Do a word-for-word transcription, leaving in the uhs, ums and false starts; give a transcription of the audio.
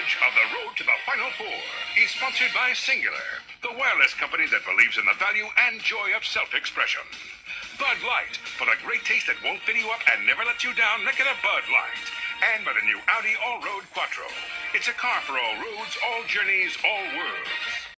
coverage of the road to the Final Four is sponsored by Singular, the wireless company that believes in the value and joy of self-expression. Bud Light, for the great taste that won't fill you up and never let you down, make it a Bud Light. And by the new Audi All-Road Quattro. It's a car for all roads, all journeys, all worlds.